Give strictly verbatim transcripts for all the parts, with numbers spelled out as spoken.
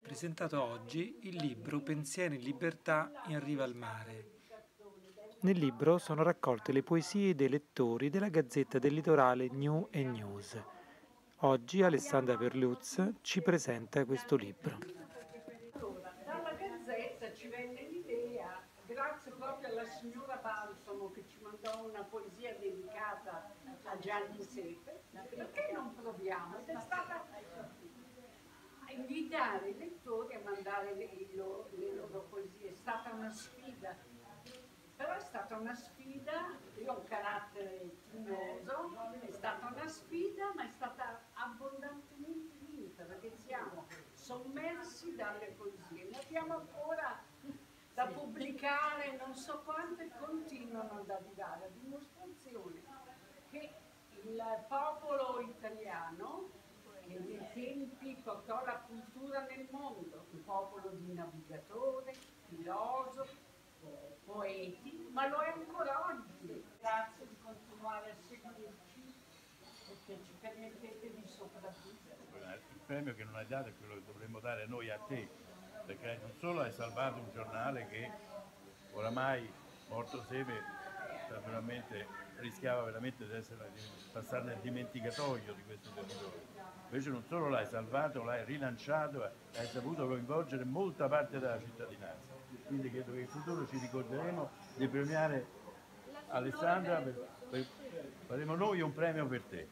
presentato oggi il libro Pensieri in libertà in riva al mare. Nel libro sono raccolte le poesie dei lettori della Gazzetta del Litorale New e News. Oggi Alessandra Perluz ci presenta questo libro. Allora, dalla Gazzetta ci venne l'idea, grazie proprio alla signora Balsamo che ci mandò una poesia dedicata a Gianni Sepe, perché non proviamo? Ed è stata a invitare i lettori a mandare le, lo, le loro poesie, è stata una sfida, però è stata una sfida, io ho un carattere timoroso, è stata una sfida ma è stata abbondantemente vinta perché siamo sommersi dalle poesie, ne abbiamo ancora da pubblicare, non so quante continuano ad arrivare, a dimostrazione che il popolo italiano che nei tempi portò la cultura nel mondo, un popolo di navigatori, filosofi, poeti, ma lo è ancora oggi. Grazie di continuare a seguirci perché ci permettete di sopravvivere. Il premio che non hai dato è quello che dovremmo dare noi a te, perché non solo hai salvato un giornale che oramai morto Sepe naturalmente rischiava veramente di essere, di passare nel dimenticatoio di questo territorio. Invece non solo l'hai salvato, l'hai rilanciato e hai saputo coinvolgere molta parte della cittadinanza. Quindi credo che in futuro ci ricorderemo di premiare Alessandra, per, per, faremo noi un premio per te.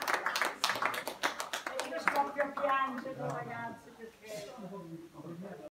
Io scoppio a piangere ragazzi perché